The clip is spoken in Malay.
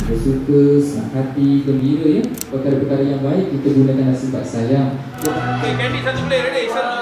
bersuka, senang hati, gembira ya. Perkara-perkara yang baik kita gunakan sifat sayang. Okay, Candy satu boleh ready.